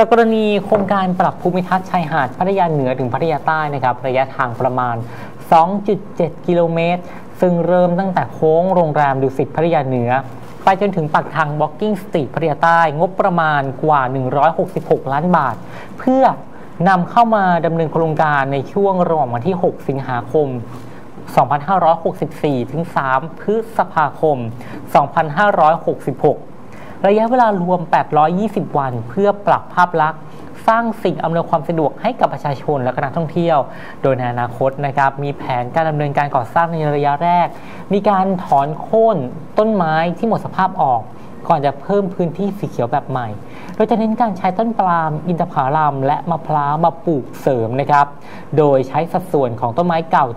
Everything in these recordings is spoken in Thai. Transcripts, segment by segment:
จากกรณีโครงการปรับภูมิทัศน์ชายหาดพัทยาเหนือถึงพัทยาใต้นะครับระยะทางประมาณ 2.7 กิโลเมตรซึ่งเริ่มตั้งแต่โค้งโรงแรมดุสิตพัทยาเหนือไปจนถึงปากทาง Walking Street พัทยาใต้งบประมาณกว่า166 ล้านบาทเพื่อนำเข้ามาดำเนินโครงการในช่วงระหว่างวันที่ 6 สิงหาคม 2564 ถึง 3 พฤษภาคม 2566 ระยะเวลารวม 820 วันเพื่อปรับภาพลักษณ์สร้างสิ่งอำนวยความสะดวกให้กับประชาชนและนักท่องเที่ยวโดยในอนาคตนะครับมีแผนการดำเนินการก่อสร้างในระยะแรกมีการถอนโค่นต้นไม้ที่หมดสภาพออกก่อนจะเพิ่มพื้นที่สีเขียวแบบใหม่โดยจะเน้นการใช้ต้นปาล์มอินทผลัมและมะพร้าวมาปลูกเสริมนะครับโดยใช้สัดส่วนของต้นไม้เก่า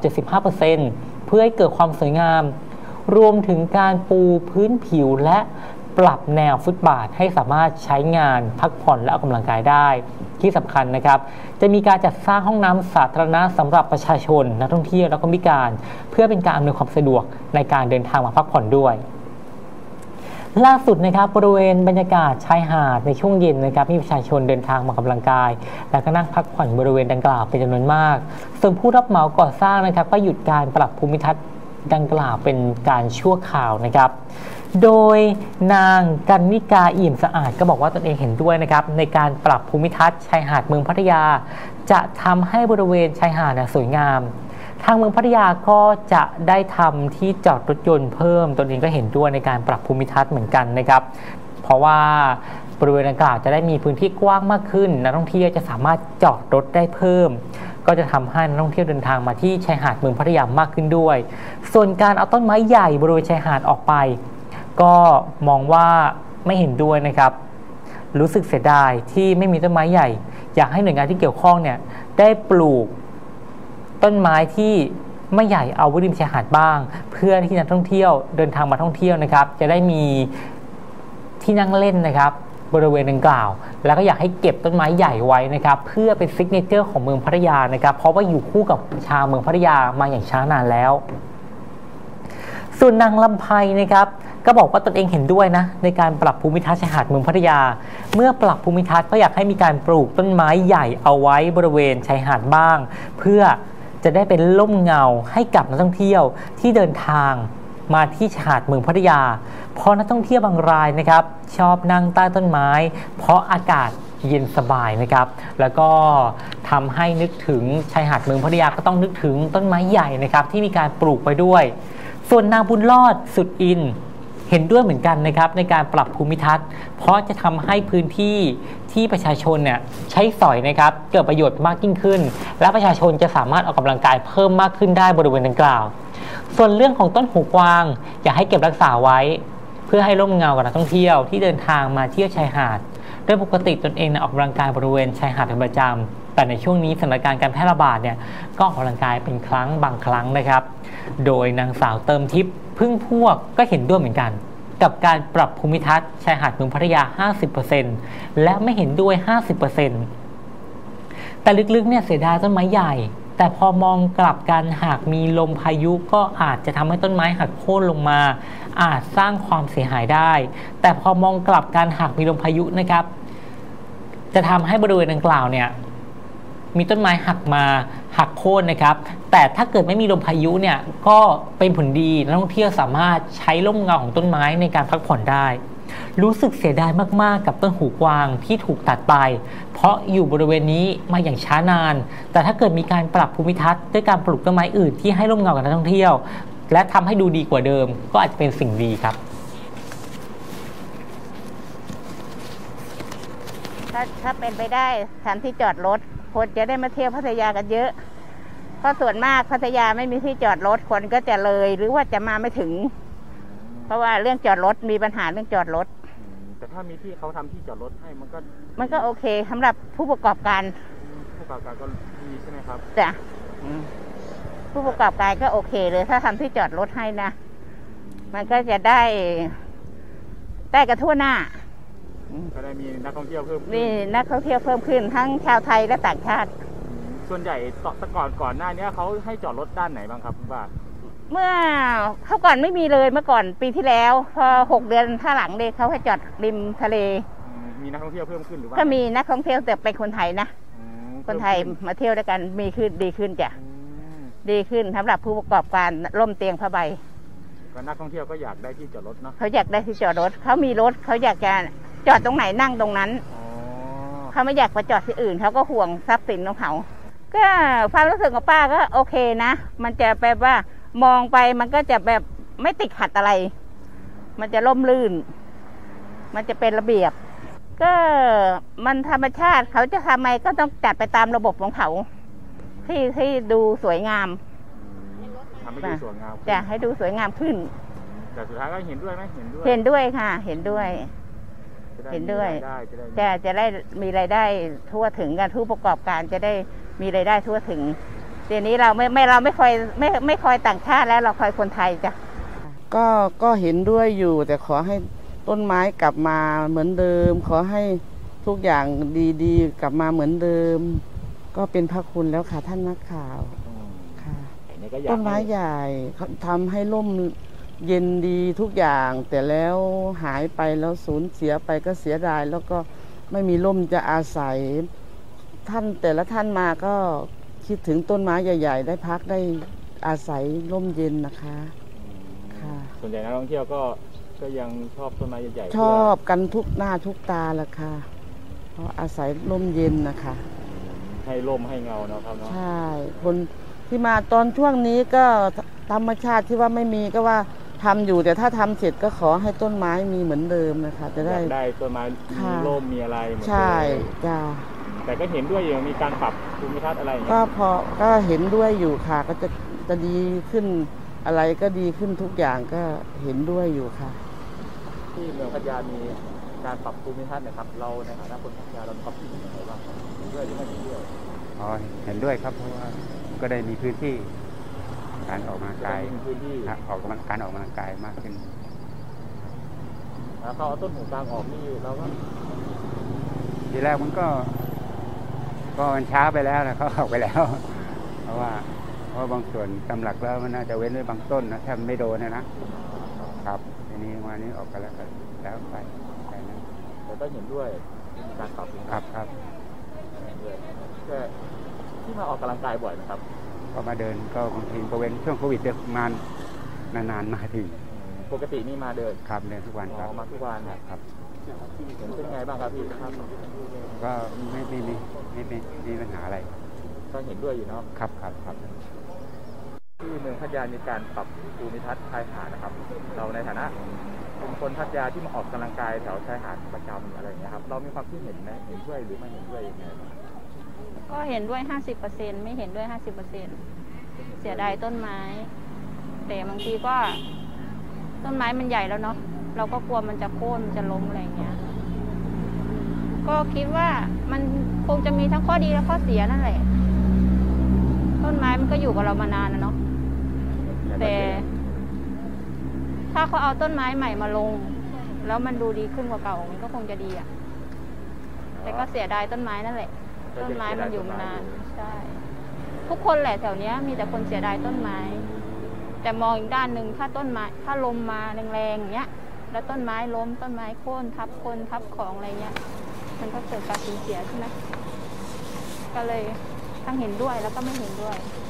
75% เพื่อให้เกิดความสวยงามรวมถึงการปูพื้นผิวและปรับแนวฟุตบาทให้สามารถใช้งานพักผ่อนและออกกำลังกายได้ที่สำคัญนะครับจะมีการจัดสร้างห้องน้ำสาธารณะสำหรับประชาชนนักท่องเที่ยวและคนพิการเพื่อเป็นการอำนวยความสะดวกในการเดินทางมาพักผ่อนด้วยล่าสุดนะครับบริเวณบรรยากาศชายหาดในช่วงเย็นนะครับมีประชาชนเดินทางมาออกกำลังกายและก็นั่งพักผ่อนบริเวณดังกล่าวเป็นจำนวนมากส่วนผู้รับเหมาก่อสร้างนะครับก็หยุดการปรับภูมิทัศน์ดังกล่าวเป็นการชั่วคราวนะครับโดยนางกันนิกาอิ่มสะอาดก็บอกว่าตนเองเห็นด้วยนะครับในการปรับภูมิทัศน์ชายหาดเมืองพัทยาจะทำให้บริเวณชายหาดสวยงามทางเมืองพัทยาก็จะได้ทำที่จอดรถยนต์เพิ่มตนเองก็เห็นด้วยในการปรับภูมิทัศน์เหมือนกันนะครับเพราะว่าบริเวณดังกล่าวจะได้มีพื้นที่กว้างมากขึ้นนักท่องเที่ยวจะสามารถจอดรถได้เพิ่มก็จะทำให้นักท่องเที่ยวเดินทางมาที่ชายหาดเมืองพัทยามากขึ้นด้วยส่วนการเอาต้นไม้ใหญ่บริเวณชายหาดออกไปก็มองว่าไม่เห็นด้วยนะครับรู้สึกเสียดายที่ไม่มีต้นไม้ใหญ่อยากให้หน่วยงานที่เกี่ยวข้องเนี่ยได้ปลูกต้นไม้ที่ไม่ใหญ่เอาไว้ริมชายหาดบ้างเพื่อที่นักท่องเที่ยวเดินทางมาท่องเที่ยวนะครับจะได้มีที่นั่งเล่นนะครับบริเวณดังกล่าวแล้วก็อยากให้เก็บต้นไม้ใหญ่ไว้นะครับเพื่อเป็นซิกเนเจอร์ของเมืองพัทยานะครับเพราะว่าอยู่คู่กับชาวเมืองพัทยามาอย่างช้านานแล้วส่วนนางลำไพนะครับก็บอกว่าตนเองเห็นด้วยนะในการปรับภูมิทัศน์ชายหาดเมืองพัทยาเมื่อปรับภูมิทัศน์ก็อยากให้มีการปลูกต้นไม้ใหญ่เอาไว้บริเวณชายหาดบ้างเพื่อจะได้เป็นร่มเงาให้กับนักท่องเที่ยวที่เดินทางมาที่ชายหาดเมืองพัทยาเพราะนักท่องเที่ยวบางรายนะครับชอบนั่งใต้ต้นไม้เพราะอากาศเย็นสบายนะครับแล้วก็ทำให้นึกถึงชายหาดเมืองพัทยาก็ต้องนึกถึงต้นไม้ใหญ่นะครับที่มีการปลูกไปด้วยส่วนนางบุญรอดสุดอินเห็นด้วยเหมือนกันนะครับในการปรับภูมิทัศน์เพราะจะทำให้พื้นที่ที่ประชาชนเนี่ยใช้สอยนะครับเกิดประโยชน์มากยิ่งขึ้นและประชาชนจะสามารถออกกำลังกายเพิ่มมากขึ้นได้บริเวณดังกล่าวส่วนเรื่องของต้นหูกวางอยากให้เก็บรักษาไว้เพื่อให้ร่มเงากับนักท่องเที่ยวที่เดินทางมาเที่ยวชายหาดโดยปกติตนเองออกกำลังกายบริเวณชายหาดเป็นประจำแต่ในช่วงนี้สถานการณ์การแพร่ระบาดเนี่ยก็ออกกำลังกายเป็นครั้งบางครั้งนะครับโดยนางสาวเติมทิพย์พึ่งพวกก็เห็นด้วยเหมือนกันกับการปรับภูมิทัศน์ชายหาดเมืองพัทยา 50% และไม่เห็นด้วย 50% แต่ลึกๆเนี่ยเสียดายต้นไม้ใหญ่แต่พอมองกลับกันหากมีลมพายุก็อาจจะทำให้ต้นไม้หักโค่นลงมาอาจสร้างความเสียหายได้แต่พอมองกลับกันหากมีลมพายุนะครับจะทำให้บริเวณดังกล่าวเนี่ยมีต้นไม้หักโค่นนะครับแต่ถ้าเกิดไม่มีลมพายุเนี่ยก็เป็นผลดีนักท่องเที่ยวสามารถใช้ร่มเงาของต้นไม้ในการพักผ่อนได้รู้สึกเสียดายมากๆกับต้นหูกวางที่ถูกตัดไปเพราะอยู่บริเวณนี้มาอย่างช้านานแต่ถ้าเกิดมีการปรับภูมิทัศน์ด้วยการปลูกต้นไม้อื่นที่ให้ร่มเงากับนักท่องเที่ยวและทำให้ดูดีกว่าเดิมก็อาจจะเป็นสิ่งดีครับถ้าเป็นไปได้ทำที่จอดรถคนจะได้มาเที่ยวพัทยากันเยอะเพราะส่วนมากพัทยาไม่มีที่จอดรถคนก็จะเลยหรือว่าจะมาไม่ถึงเพราะว่าเรื่องจอดรถมีปัญหาเรื่องจอดรถแต่ถ้ามีที่เขาทำที่จอดรถให้มันก็โอเคสำหรับผู้ประกอบการก็ดีใช่ไหมครับจ้ะผู้ประกอบการก็โอเคเลยถ้าทำที่จอดรถให้นะมันก็จะได้กระทั่วหน้าก็ได้มีนักท่องเที่ยวเพิ่มขึ้นมีนักท่องเที่ยวเพิ่มขึ้นทั้งชาวไทยและต่างชาติส่วนใหญ่ก่อนหน้านี้เขาให้จอดรถด้านไหนบ้างครับคุณป้าเมื่อเขาก่อนไม่มีเลยเมื่อก่อนปีที่แล้วพอ6 เดือนถ้าหลังเลยเขาให้จอดริมทะเลมมีนักท่องเที่ยวเพิ่มขึ้นหรือว่าก็มีนักท่องเที่ยวแต่เป็นคนไทยนะอืมคนไทยมาเที่ยวด้วยกันมีขึ้นดีขึ้นจ้ะอืมดีขึ้นสำหรับผู้ประกอบการร่มเตียงผ้าใบก็นักท่องเที่ยวก็อยากได้ที่จอดรถเนาะเขาอยากได้ที่จอดรถเขามีรถเขาอยากจะจอดตรงไหนนั่งตรงนั้นอ๋อเขาไม่อยากไปจอดที่อื่นเขาก็ห่วงทรัพย์สินของเขาก็ความรู้สึกของป้าก็โอเคนะ มันจะแบบว่ามองไปมันก็จะแบบไม่ติดขัดอะไร มันจะร่มรื่น มันจะเป็นระเบียบ ก็มันธรรมชาติเขาจะทำไมก็ต้องจัดไปตามระบบของเขาที่ดูสวยงามทำให้ดูสวยงามขึ้นจะให้ดูสวยงามขึ้นแต่สุดท้ายก็เห็นด้วยไหมเห็นด้วยเห็นด้วยค่ะ เห็นด้วยจะได้เห็นด้วยมีรายได้จะได้มีรายได้ทั่วถึงกันผู้ประกอบการจะได้มีรายได้ทั่วถึงเดี๋ยวนี้เราไม่คอยต่างชาติแล้วเราคอยคนไทยจ้ะก็เห็นด้วยอยู่ แต่ขอให้ต้นไม้กลับมาเหมือนเดิม ขอให้ทุกอย่างดีๆกลับมาเหมือนเดิม ก็เป็นพระคุณแล้วค่ะท่านนักข่าวอืมค่ะอันนี้ก็อยากต้นไม้ใหญ่เขาทำให้ร่มเย็นดีทุกอย่าง แต่แล้วหายไปแล้วสูญเสียไปก็เสียดายแล้วก็ไม่มีร่มจะอาศัย ท่านแต่ละท่านมาก็คิดถึงต้นไม้ใหญ่ ๆ ได้พักได้อาศัยร่มเย็นนะคะค่ะส่วนใหญ่นักท่องเที่ยวก็ยังชอบต้นไม้ใหญ่ๆชอบกันทุกหน้าทุกตาละค่ะ เพราะอาศัยร่มเย็นนะคะให้ร่มให้เงาเนาะครับเนาะใช่ คนที่มาตอนช่วงนี้ก็ธรรมชาติที่ว่าไม่มีก็ว่าทำอยู่แต่ถ้าทำเสร็จก็ขอให้ต้นไม้มีเหมือนเดิมนะคะจะอได้ยากได้ต้นไม้มีค่ะร่มมีอะไรเหมือนเดิมใช่จ้าแต่ก็เห็นด้วยอยู่มีการปรับภูมิทัศน์อะไรอย่างเงี้ก็ยก็เห็นด้วยอยู่ค่ะ ก็จะดีขึ้นอะไรก็ดีขึ้นทุกอย่างก็เห็นด้วยอยู่ค่ะที่เมืองพัทยามีการปรับภูมิทัศน์นะครับ เราในฐานะคนพัทยาเรามีความคิดเห็นยังไงบ้างครับเห็นด้วยหรือไม่เห็นด้วยอ๋อเห็นด้วยครับเพราะว่าก็ได้มีพื้นที่การออกกำลังกายจะได้มีพื้นที่นะการออกกำลังกายมากขึ้นแล้วเขาเอาต้นหูกลางออกนี่เราก็ทีแรกมันก็มันช้าไปแล้วนะเขาออกไปแล้ว เพราะว่าบางส่วนตำหลักแล้วมันน่าจะเว้นไว้บางต้นนะถ้ามันไม่โดนนะครับทีนี้วันนี้ออกกันแล้วก็แล้วไปแค่นั้นแต่ก็เห็นด้วยมีการปรับภูมิคทัรัศบน์ครับด้วยแต่ที่มาออกกำลังกายบ่อยนะครับก็มาเดินก็บางทีก็เว้นช่วงโควิดเดือนประมาณนานๆมาทีปกตินี่มาเดินครับเดินทุกวันครับมาทุกวันครับเห็นเป็นไงบ้างครับพี่ครับก็ไม่มีปัญหาอะไรก็เห็นด้วยอยู่เนาะครับที่เมืองพัทยามีการปรับภูมิทัศน์ชายหาดนะครับ เราในฐานะเป็นคนพัทยาที่มาออกกำลังกายแถวชายหาดประจำอะไรอย่างเงี้ยครับเรามีความคิดเห็นไหมเห็นด้วยหรือไม่เห็นด้วยยังไงบ้างก็เห็นด้วย 50%ไม่เห็นด้วย 50%เสียดายต้นไม้ แต่บางทีก็ต้นไม้มันใหญ่แล้วเนาะ เราก็กลัวมันจะโค่นจะล้มอะไรอย่างเงี้ย ก็คิดว่ามันคงจะมีทั้งข้อดีและข้อเสียนั่นแหละ ต้นไม้มันก็อยู่กับเรามานานนะเนาะ แต่ถ้าเขาเอาต้นไม้ใหม่มาลง แล้วมันดูดีขึ้นกว่าเก่ามันก็คงจะดีอ่ะ แต่ก็เสียดายต้นไม้นั่นแหละ ต้นไม้มันอยู่มานานใช่ ทุกคนแหละแถวเนี้ยมีแต่คนเสียดายต้นไม้ แต่มองอีกด้านหนึ่งถ้าต้นไม้ถ้าลมมาแรงๆอย่างเงี้ย แล้วต้นไม้ล้มต้นไม้โค่นทับคนทับของอะไรเงี้ย มันก็เกิดการสูญเสียใช่ไหมก็เลยทั้งเห็นด้วยแล้วก็ไม่เห็นด้วย